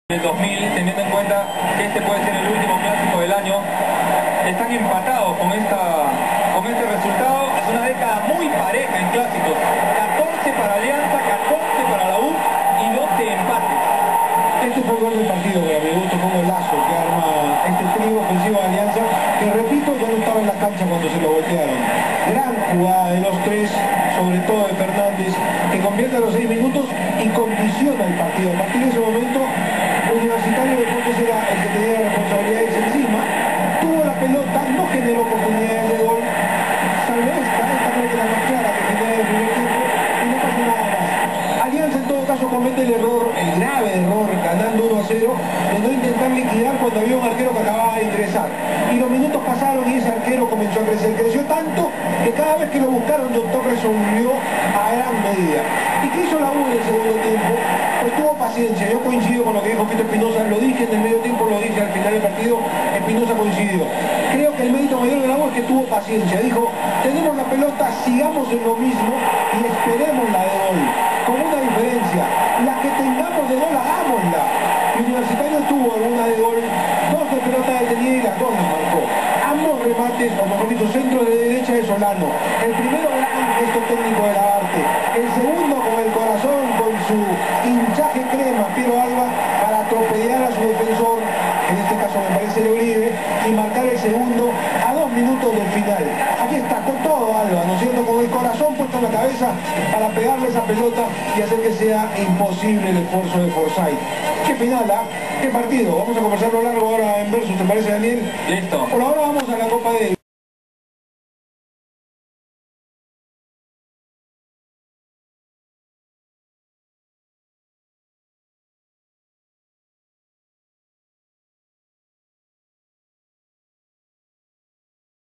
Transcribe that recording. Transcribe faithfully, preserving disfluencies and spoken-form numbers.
del dos mil, teniendo en cuenta que este puede ser el último clásico del año, están empatados con, esta, con este resultado. Es una década muy pareja en clásicos, catorce para Alianza, catorce para la U y doce empates. Este fue el gol del partido, para mi gusto, fue un golazo que arma este trío ofensivo de Alianza, que repito, ya no estaba en la cancha cuando se lo voltearon. Gran jugada de los tres, sobre todo de Fernández, que convierte a los seis minutos y condiciona el partido. A partir de ese momento, Universitario de Deportes era el que tenía responsabilidades encima, tuvo la pelota, no generó oportunidades de gol, salvo esta, esta creo que la más clara que genera el primer tiempo, y no pasó nada más. Alianza en todo caso comete el error, el grave error, ganando uno a cero, de no intentar liquidar cuando había un arquero que acababa de ingresar. Y los minutos pasaron y ese arquero comenzó a crecer, creció tanto que cada vez que lo buscaron, Doctor resolvió a gran medida. ¿Y qué hizo la U en el segundo tiempo? Pues tuvo paciencia. Yo coincido con lo que dijo Pito Espinosa, lo dije en el medio tiempo, lo dije al final del partido, Espinosa coincidió. Creo que el mérito mayor de la U es que tuvo paciencia. Dijo, tenemos la pelota, sigamos en lo mismo y esperemos la de gol. Con una diferencia, la que tengamos de gol, hagámosla. Y Universitario tuvo alguna de gol, dos de pelota detenida y las dos las marcó. Ambos remates, o mejor dicho, centro de derecha de Solano. El primero gran gesto técnico de Labarte. El segundo con el corazón, con su hinchaje crema, Piero Alba, para atropellar a su defensor, en este caso me parece de Uribe, y marcar el segundo a dos minutos del final. Aquí está, con todo Alba, ¿no es cierto? Con el corazón puesto en la cabeza para pegarle esa pelota y hacer que sea imposible el esfuerzo de Forsyth. ¿Qué final, ah? ¿Qué partido? Vamos a conversarlo largo ahora en Versus, ¿te parece, Daniel? Listo. Por ahora vamos a la Copa de